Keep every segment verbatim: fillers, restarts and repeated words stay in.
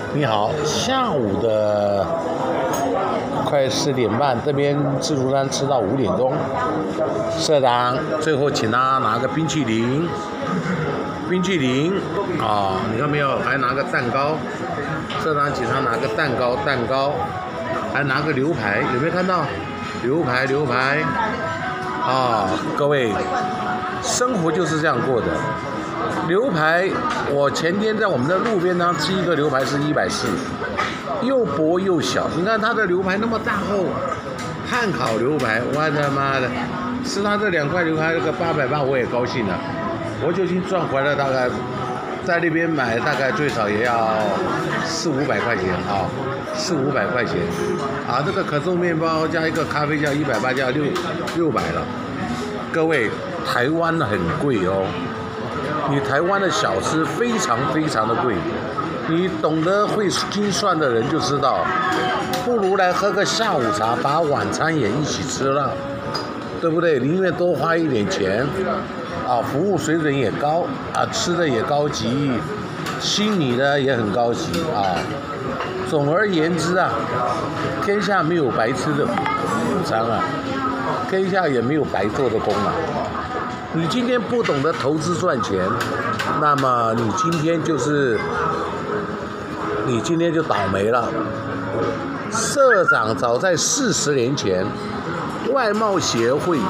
你好，下午的快四点半，这边自助餐吃到五点钟。社长最后请他拿个冰淇淋，冰淇淋啊，你看没有？还拿个蛋糕。社长请他拿个蛋糕，蛋糕，还拿个牛排，有没有看到？牛排，牛排啊，各位，生活就是这样过的。牛排，我前天在我们的路边上吃一个牛排是一百四，又薄又小。你看它的牛排那么大厚，汉烤牛排，我的妈的，吃它这两块牛排这个八百八我也高兴了，我就已经赚回来大概，在那边买大概最少也要四五百块钱啊，四五百块钱啊，这个可颂面包加一个咖啡加一百八加六六百了。各位，台湾很贵哦。你台湾的小吃非常非常的贵，你懂得会精算的人就知道，不如来喝个下午茶，把晚餐也一起吃了，对不对？宁愿多花一点钱，啊，服务水准也高，啊，吃的也高级，心里呢也很高级啊。总而言之啊，天下没有白吃的午餐啊，天下也没有白做的工啊。你今天不懂得投资赚钱，那么你今天就是你今天就倒霉了。社长早在四十年前，外贸协会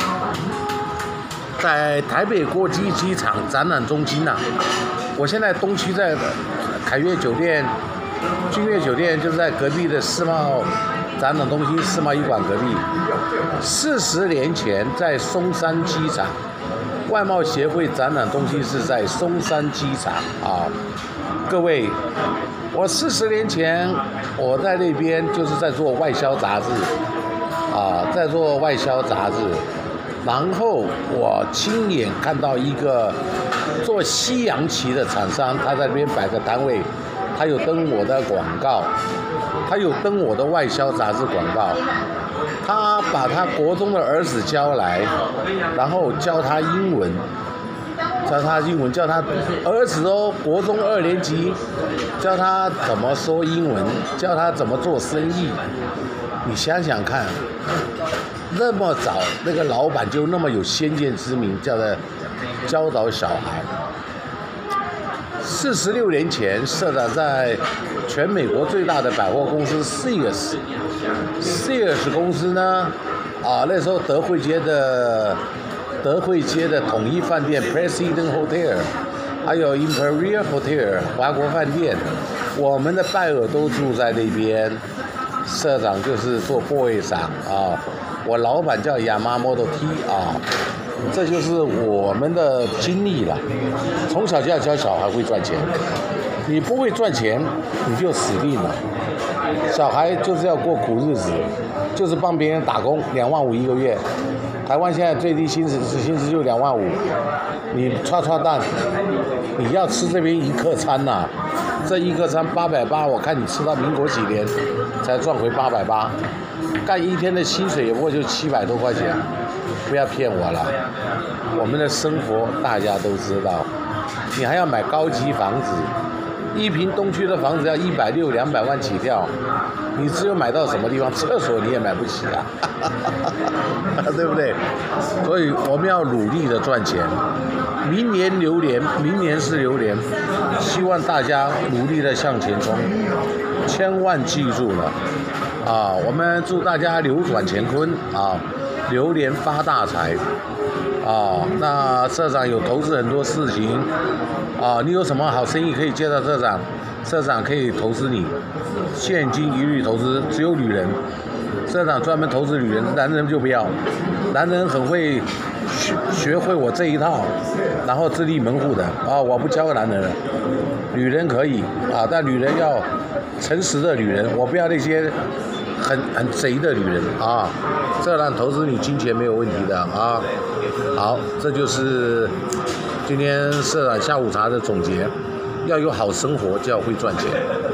在台北国际机场展览中心呐、啊，我现在东区在凯悦酒店、君悦酒店，就是在隔壁的世贸展览中心世贸医馆隔壁。四十年前在松山机场。外贸协会展览中心是在松山机场啊，各位，我四十年前我在那边就是在做外销杂志啊，在做外销杂志，然后我亲眼看到一个做西洋旗的厂商，他在那边摆个摊位，他有登我的广告，他有登我的外销杂志广告。他把他国中的儿子教来，然后教他英文，教他英文，教他儿子哦，国中二年级，教他怎么说英文，教他怎么做生意。你想想看，那么早那个老板就那么有先见之明，叫他教导小孩。四十六年前，社长在全美国最大的百货公司 Sears，Sears 公司呢，啊，那时候德惠街的德惠街的统一饭店 President Hotel， 还有 Imperial Hotel 华国饭店，我们的拜尔都住在那边。社长就是做部会长啊，我老板叫亚麻 Model T 啊。这就是我们的经历了，从小就要教小孩会赚钱，你不会赚钱，你就死定了。小孩就是要过苦日子，就是帮别人打工，两万五一个月。台湾现在最低薪资薪资就两万五，你刷刷蛋，你要吃这边一客餐呐、啊，这一客餐八百八，我看你吃到民国几年才赚回八百八，干一天的薪水也不过就七百多块钱。不要骗我了，我们的生活大家都知道，你还要买高级房子，一平东区的房子要一百六、两百万起跳，你只有买到什么地方，厕所你也买不起啊，对不对？所以我们要努力的赚钱，明年流年，明年是流年，希望大家努力的向前冲，千万记住了啊！我们祝大家扭转乾坤啊！流年发大财，啊，那社长有投资很多事情，啊，你有什么好生意可以介绍社长，社长可以投资你，现金一律投资，只有女人，社长专门投资女人，男人就不要，男人很会学学会我这一套，然后自立门户的，啊，我不教男人了，女人可以，啊，但女人要诚实的女人，我不要那些。很很贼的女人啊，这让投资你金钱没有问题的啊。好，这就是今天社长下午茶的总结。要有好生活，就要会赚钱。